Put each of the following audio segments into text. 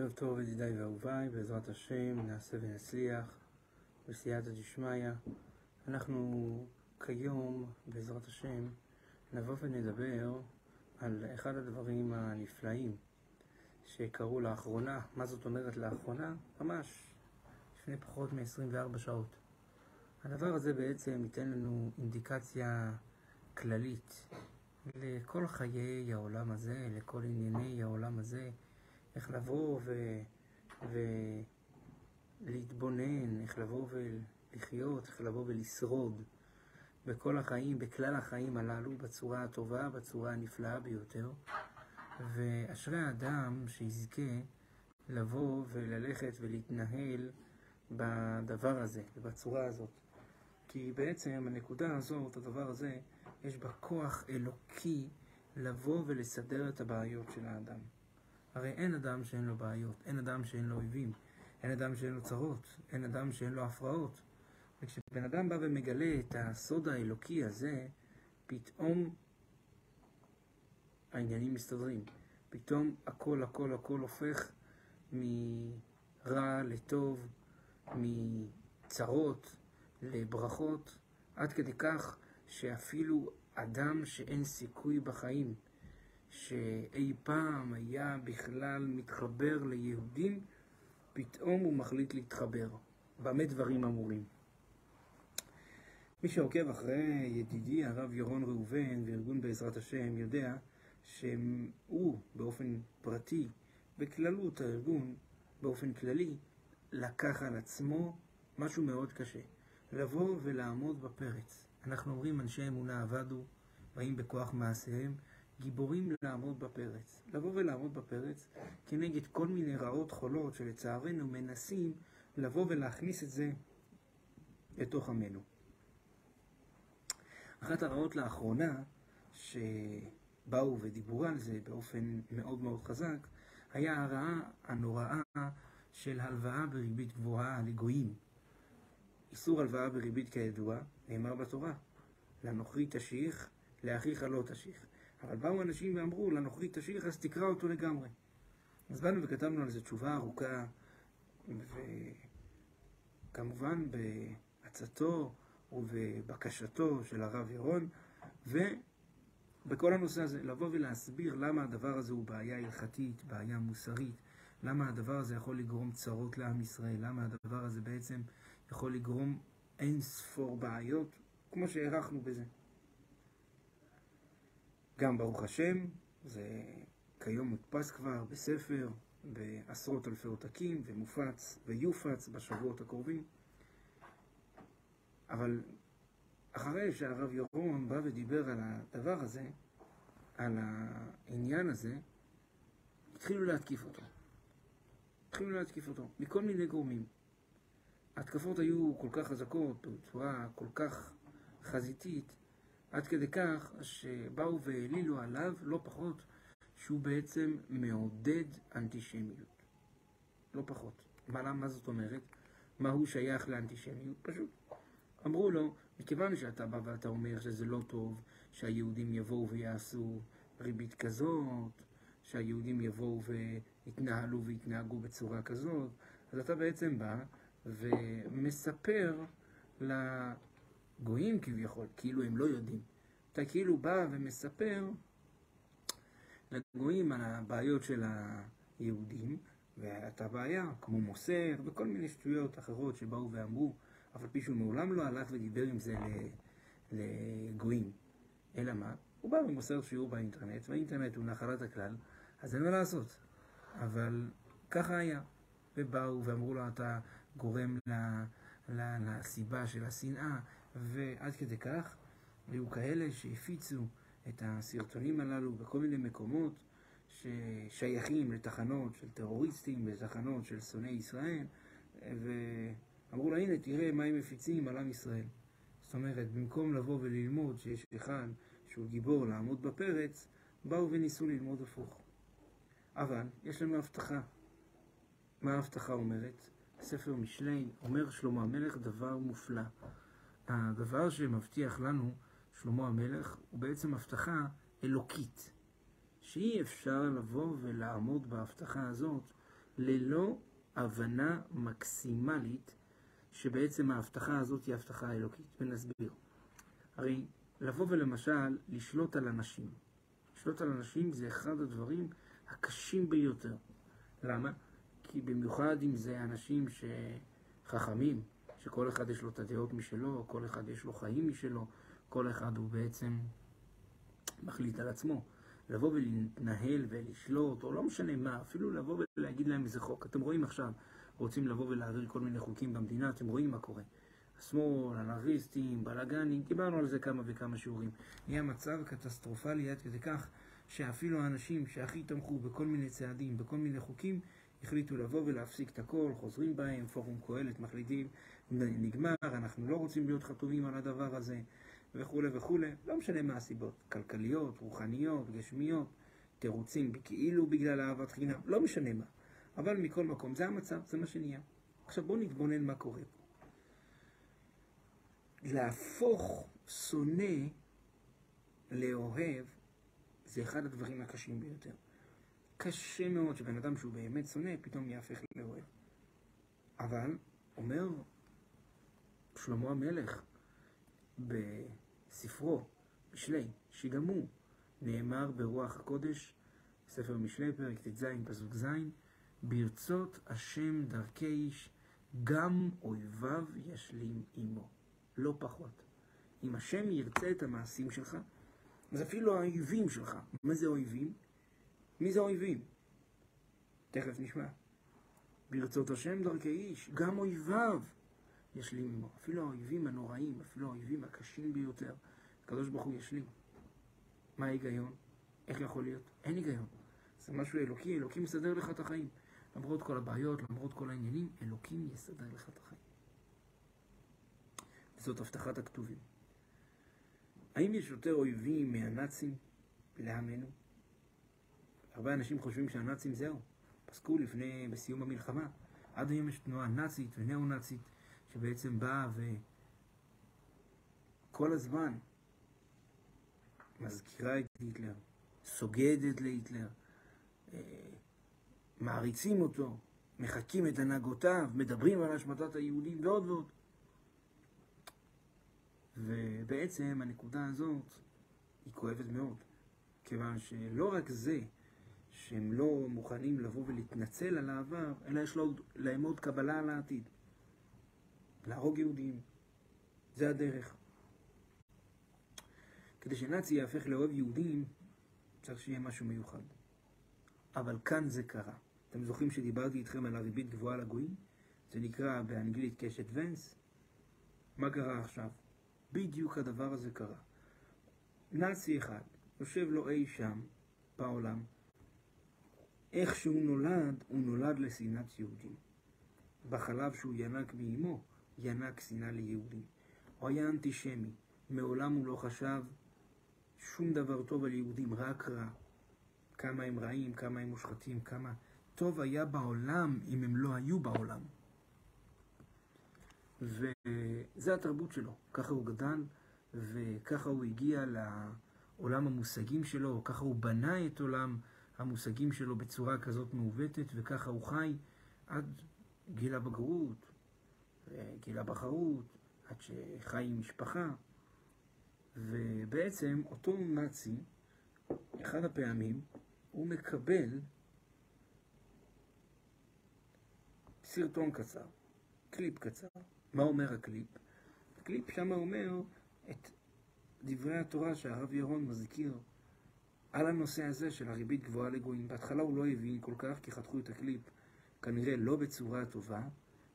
ערב טוב ידידיי ואהוביי, בעזרת השם נעשה ונצליח בסייעתא דשמיא. אנחנו כיום בעזרת השם נבוא ונדבר על אחד הדברים הנפלאים שקרו לאחרונה. מה זאת אומרת לאחרונה? ממש לפני פחות מ-24 שעות. הדבר הזה בעצם ייתן לנו אינדיקציה כללית לכל חיי העולם הזה, לכל ענייני העולם הזה, איך לבוא ולהתבונן, איך לבוא ולחיות, איך לבוא ולשרוד בכל החיים, בכלל החיים הללו, בצורה הטובה, בצורה הנפלאה ביותר. ואשרי האדם שיזכה לבוא וללכת ולהתנהל בדבר הזה, בצורה הזאת. כי בעצם הנקודה הזאת, הדבר הזה, יש בה כוח אלוקי לבוא ולסדר את הבעיות של האדם. הרי אין אדם שאין לו בעיות, אין אדם שאין לו אויבים, אין אדם שאין לו צרות, אין אדם שאין לו הפרעות. וכשבן אדם בא ומגלה את הסוד האלוקי הזה, פתאום העניינים מסתדרים. פתאום הכל הופך מרע לטוב, מצרות לברכות, עד כדי כך שאפילו אדם שאין סיכוי בחיים, שאי פעם היה בכלל מתחבר ליהודים, פתאום הוא מחליט להתחבר. במה דברים אמורים? מי שעוקב אחרי ידידי הרב ירון ראובן וארגון בעזרת השם יודע שהוא באופן פרטי, בכללות הארגון באופן כללי, לקח על עצמו משהו מאוד קשה, לבוא ולעמוד בפרץ. אנחנו אומרים אנשי אמונה עבדו, באים בכוח מעשיהם, גיבורים לעמוד בפרץ. לבוא ולעמוד בפרץ כנגד כל מיני רעות חולות שלצערנו מנסים לבוא ולהכניס את זה לתוך עמנו. אחת הרעות לאחרונה שבאו ודיברו על זה באופן מאוד מאוד חזק, היה הרעה הנוראה של הלוואה בריבית גבוהה לגויים. איסור הלוואה בריבית כידוע נאמר בתורה, לנוכרי תשיך, לאחיך לא תשיך. אבל באו אנשים ואמרו, לנוכרי תשיך, אז תקרא אותו לגמרי. אז באנו וכתבנו על זה תשובה ארוכה, וכמובן בהצעתו ובבקשתו של הרב ירון, ובכל הנושא הזה לבוא ולהסביר למה הדבר הזה הוא בעיה הלכתית, בעיה מוסרית, למה הדבר הזה יכול לגרום צרות לעם ישראל, למה הדבר הזה בעצם יכול לגרום אין ספור בעיות, כמו שהערכנו בזה. גם ברוך השם, זה כיום מודפס כבר בספר, בעשרות אלפי עותקים, ומופץ ויופץ בשבועות הקרובים. אבל אחרי שהרב ירון בא ודיבר על הדבר הזה, על העניין הזה, התחילו להתקיף אותו. מכל מיני גורמים. ההתקפות היו כל כך חזקות, בצורה כל כך חזיתית, עד כדי כך שבאו והעלילו עליו לא פחות שהוא בעצם מעודד אנטישמיות. לא פחות. מה זאת אומרת? מה הוא שייך לאנטישמיות? פשוט. אמרו לו, מכיוון שאתה בא ואתה אומר שזה לא טוב, שהיהודים יבואו ויעשו ריבית כזאת, שהיהודים יבואו ויתנהלו ויתנהגו בצורה כזאת, אז אתה בעצם בא ומספר לגויים כביכול, כאילו הם לא יודעים. אתה כאילו בא ומספר לגויים על הבעיות של היהודים, ואתה בעיה, כמו מוסר וכל מיני שטויות אחרות שבאו ואמרו, אבל פי שהוא מעולם לא הלך ודיבר עם זה לגויים. אלא מה? הוא בא ומוסר שיעור באינטרנט, והאינטרנט הוא נחלת הכלל, אז אין מה לעשות. אבל ככה היה. ובאו ואמרו לו, אתה גורם לסיבה של השנאה, ועד כדי כך, היו כאלה שהפיצו את הסרטונים הללו בכל מיני מקומות ששייכים לתחנות של טרוריסטים, לתחנות של שונאי ישראל, ואמרו לה, הנה, תראה מה הם מפיצים על עם ישראל. זאת אומרת, במקום לבוא וללמוד שיש אחד שהוא גיבור לעמוד בפרץ, באו וניסו ללמוד הפוך. אבל יש לנו הבטחה. מה ההבטחה אומרת? ספר משלי אומר שלמה המלך דבר מופלא. הדבר שמבטיח לנו שלמה המלך הוא בעצם הבטחה אלוקית, שאי אפשר לבוא ולעמוד בהבטחה הזאת ללא הבנה מקסימלית שבעצם ההבטחה הזאת היא הבטחה אלוקית. ונסביר. הרי לבוא ולמשל לשלוט על אנשים. לשלוט על אנשים זה אחד הדברים הקשים ביותר. למה? כי במיוחד אם זה אנשים שחכמים, שכל אחד יש לו את הדעות משלו, כל אחד יש לו חיים משלו, כל אחד הוא בעצם מחליט על עצמו. לבוא ולהתנהל ולשלוט, או לא משנה מה, אפילו לבוא ולהגיד להם איזה חוק. אתם רואים עכשיו, רוצים לבוא ולהעביר כל מיני חוקים במדינה, אתם רואים מה קורה. השמאל, אנרכיסטים, בלגנים, דיברנו על זה כמה וכמה שיעורים. נהיה מצב קטסטרופלי עד כדי כך שאפילו האנשים שהכי תמכו בכל מיני צעדים, בכל מיני חוקים, החליטו לבוא ולהפסיק את הכל, חוזרים בהם, פורום קהלת, מחליטים, נגמר, אנחנו לא רוצים להיות חתומים על הדבר הזה, וכו' וכו'. לא משנה מה הסיבות, כלכליות, רוחניות, גשמיות, תירוצים כאילו בגלל אהבת חינם, לא משנה מה. אבל מכל מקום, זה המצב, זה מה שנהיה. עכשיו בואו נתבונן מה קורה פה. להפוך שונא לאוהב זה אחד הדברים הקשים ביותר. קשה מאוד שבן אדם שהוא באמת שונא פתאום יהפך לאוהב. אבל אומר שלמה המלך בספרו משלי, שגם הוא נאמר ברוח הקודש, ספר משלי פרק ט"ז פסוק ז', ברצות השם דרכי איש גם אויביו ישלים עמו. לא פחות. אם השם ירצה את המעשים שלך, אז אפילו האויבים שלך. מה זה אויבים? מי זה אויבים? תכף נשמע. ברצות השם דרכי איש, גם אויביו ישלים עמו. אפילו האויבים הנוראים, אפילו האויבים הקשים ביותר, הקדוש ברוך הוא ישלים. מה ההיגיון? איך יכול להיות? אין היגיון. זה משהו אלוקי, אלוקים יסדר לך את החיים. למרות כל הבעיות, למרות כל העניינים, אלוקים יסדר לך את החיים. וזאת הבטחת הכתובים. האם יש יותר אויבים מהנאצים לעמנו? הרבה אנשים חושבים שהנאצים זהו. פסקו בסיום המלחמה. עד היום יש תנועה נאצית ונאו-נאצית שבעצם באה וכל הזמן מזכירה את היטלר, סוגדת להיטלר, מעריצים אותו, מחקים את הנהגותיו, מדברים על השמטת היהודים ועוד ועוד. ובעצם הנקודה הזאת היא כואבת מאוד, כיוון שלא רק זה שהם לא מוכנים לבוא ולהתנצל על העבר, אלא יש להם עוד קבלה על העתיד. להרוג יהודים, זה הדרך. כדי שנאצי יהפך לאוהב יהודים, צריך שיהיה משהו מיוחד. אבל כאן זה קרה. אתם זוכרים שדיברתי איתכם על הריבית גבוהה לגויים? זה נקרא באנגלית קשת ונס. מה קרה עכשיו? בדיוק הדבר הזה קרה. נאצי אחד, יושב לו אי שם בעולם, איך שהוא נולד, הוא נולד לשנאת יהודים. בחלב שהוא ינק מאמו, ינק שנאה ליהודים. הוא היה אנטישמי, מעולם הוא לא חשב שום דבר טוב על יהודים, רק רע. כמה הם רעים, כמה הם מושחתים, כמה טוב היה בעולם אם הם לא היו בעולם. וזה התרבות שלו, ככה הוא גדל, וככה הוא הגיע לעולם המושגים שלו, ככה הוא בנה את עולם המושגים שלו בצורה כזאת מעוותת, וככה הוא חי עד גיל הבגרות, גיל הבחרות, עד שחי עם משפחה. ובעצם אותו נאצי, אחד הפעמים, הוא מקבל סרטון קצר, קליפ קצר. מה אומר הקליפ? הקליפ שם אומר את דברי התורה שהרב ירון מזכיר על הנושא הזה של הריבית גבוהה לגויים. בהתחלה הוא לא הבין כל כך, כי חתכו את הקליפ כנראה לא בצורה טובה,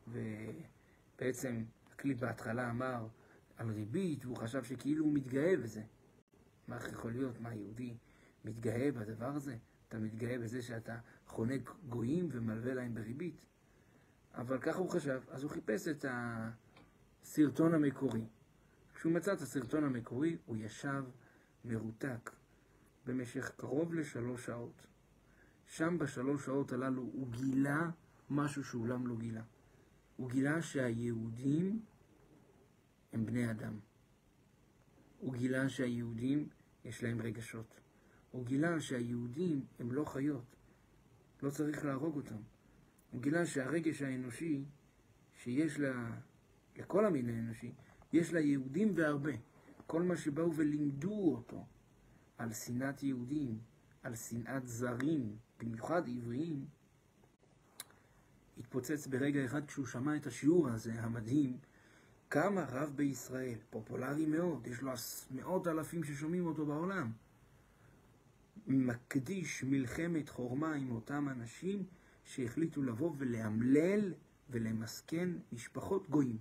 ובעצם הקליפ בהתחלה אמר על ריבית, והוא חשב שכאילו הוא מתגאה בזה. מה יכול להיות? מה יהודי מתגאה בדבר הזה? אתה מתגאה בזה שאתה חונק גויים ומלווה להם בריבית? אבל ככה הוא חשב, אז הוא חיפש את הסרטון המקורי. כשהוא מצא את הסרטון המקורי, הוא ישב מרותק במשך קרוב ל3 שעות. שם ב3 שעות הללו הוא גילה משהו שאולם לא גילה. הוא גילה שהיהודים הם בני אדם. הוא גילה שהיהודים יש להם רגשות. הוא גילה שהיהודים הם לא חיות. לא צריך להרוג אותם. הוא גילה שהרגש האנושי שיש לכל המין האנושי, יש ליהודים והרבה. כל מה שבאו ולימדו אותו על שנאת יהודים, על שנאת זרים, במיוחד עבריים, התפוצץ ברגע אחד כשהוא שמע את השיעור הזה המדהים. כמה רב בישראל, פופולרי מאוד, יש לו מאות אלפים ששומעים אותו בעולם, מקדיש מלחמת חורמה עם אותם אנשים שהחליטו לבוא ולאמלל ולמסכן משפחות גויים,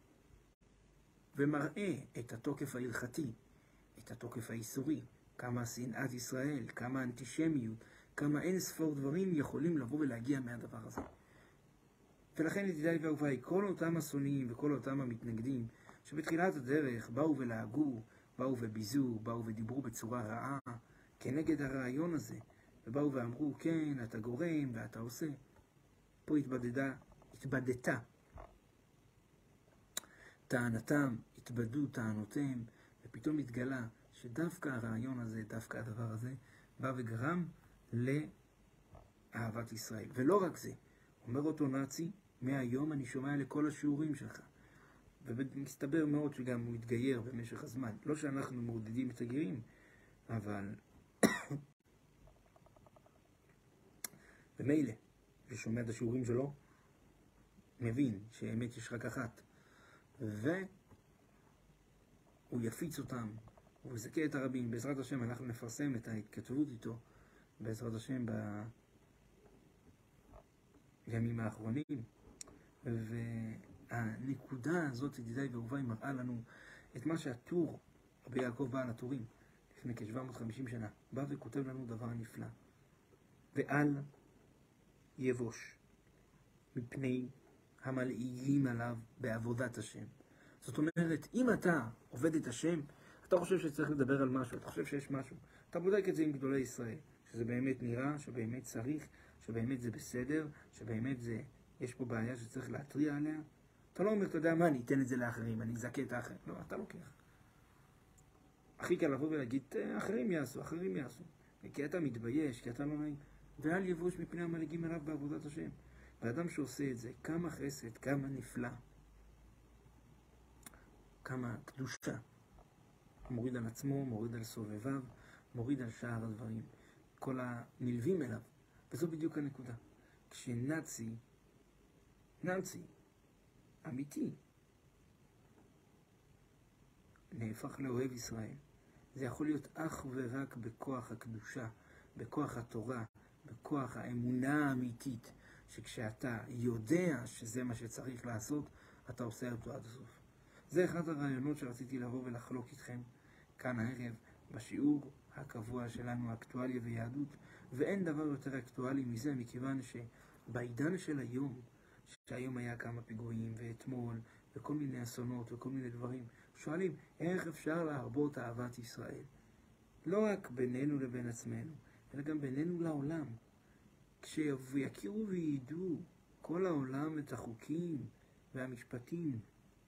ומראה את התוקף ההלכתי, את התוקף האיסורי, כמה שנאת ישראל, כמה אנטישמיות, כמה אין ספור דברים יכולים לבוא ולהגיע מהדבר הזה. ולכן ידידיי ואהוביי, כל אותם השונאים וכל אותם המתנגדים שבתחילת הדרך באו ולהגו, באו וביזו, באו ודיברו בצורה רעה כנגד הרעיון הזה, ובאו ואמרו כן, אתה גורם ואתה עושה, פה התבדתה טענתם, התבדו טענותיהם, ופתאום התגלה שדווקא הרעיון הזה, דווקא הדבר הזה, בא וגרם לאהבת ישראל. ולא רק זה, אומר אותו נאצי, מהיום אני שומע לכל השיעורים שלך. ומסתבר מאוד שגם הוא התגייר במשך הזמן. לא שאנחנו מעודדים את הגרים, אבל ומילא, ששומע את השיעורים שלו, מבין שהאמת יש רק אחת. והוא יפיץ אותם, הוא יזכה את הרבים. בעזרת השם אנחנו נפרסם את ההתכתבות איתו, בעזרת השם בימים האחרונים. והנקודה הזאת, ידידיי ואהוביי, מראה לנו את מה שהטור, רבי יעקב בעל הטורים, לפני כ-750 שנה, בא וכותב לנו דבר נפלא. ואל יבוש מפני המלעיגים עליו בעבודת השם. זאת אומרת, אם אתה עובד את השם, אתה חושב שצריך לדבר על משהו, אתה חושב שיש משהו, אתה בודק את זה עם גדולי ישראל, שזה באמת נראה, שבאמת צריך, שבאמת זה בסדר, שבאמת יש פה בעיה שצריך להטריע עליה. אתה לא אומר, אתה יודע מה, אני אתן את זה לאחרים, אני אזכה את האחרים. לא, אתה לוקח. הכי קל לבוא ולהגיד, אחרים יעשו, אחרים יעשו. כי אתה מתבייש, כי אתה לא נעים. ואל יבוש מפני המלעיגים עליו בעבודת השם. והאדם שעושה את זה, כמה חסד, כמה נפלא, כמה קדושה. מוריד על עצמו, מוריד על סובביו, מוריד על שאר הדברים. כל הנלווים אליו. וזו בדיוק הנקודה. כשנאצי, אמיתי, נהפך לאוהב ישראל, זה יכול להיות אך ורק בכוח הקדושה, בכוח התורה, בכוח האמונה האמיתית, שכשאתה יודע שזה מה שצריך לעשות, אתה עושה אותו עד הסוף. זה אחד הרעיונות שרציתי לבוא ולחלוק איתכם כאן הערב, בשיעור הקבוע שלנו, אקטואליה ויהדות, ואין דבר יותר אקטואלי מזה, מכיוון שבעידן של היום, שהיום היה כמה פיגועים, ואתמול, וכל מיני אסונות, וכל מיני דברים, שואלים, איך אפשר להרבות אהבת ישראל? לא רק בינינו לבין עצמנו, אלא גם בינינו לעולם. כשיכירו וידעו כל העולם את החוקים והמשפטים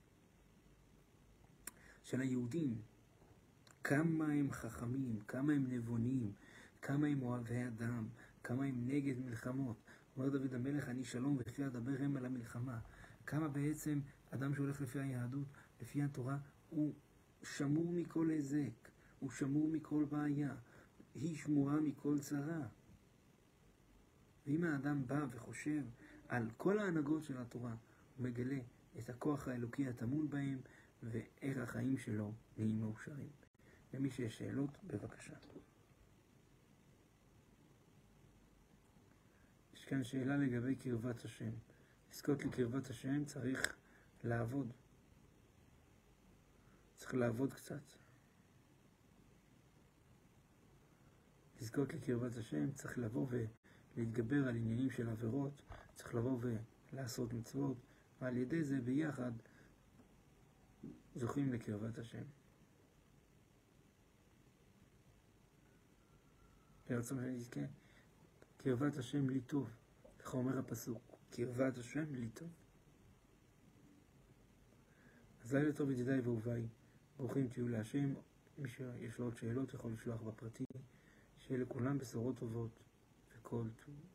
של היהודים, כמה הם חכמים, כמה הם נבונים, כמה הם אוהבי אדם, כמה הם נגד מלחמות. אומר דוד המלך, אני שלום וכי אדבר הם על המלחמה. כמה בעצם אדם שהולך לפי היהדות, לפי התורה, הוא שמור מכל היזק, הוא שמור מכל בעיה, היא שמורה מכל צרה. ואם האדם בא וחושב על כל ההנהגות של התורה, הוא מגלה את הכוח האלוקי הטמון בהם, ואיך החיים שלו נהיים מאושרים. למי שיש שאלות, בבקשה. יש כאן שאלה לגבי קרבת השם. לזכות לקרבת השם צריך לעבוד. צריך לעבוד קצת. לזכות לקרבת השם צריך לבוא ולהתגבר על עניינים של עבירות, צריך לבוא ולעשות מצוות, ועל ידי זה ביחד זוכים לקרבת השם. ברצון שנזכה, קרבת השם לי טוב. כך אומר הפסוק, קרבת השם לי טוב. אז לילה טוב ידידיי ואהוביי, ברוכים תהיו להשם. מי שיש לו עוד שאלות יכול לשלוח בפרטי. שיהיה לכולם בשורות טובות וכל טוב.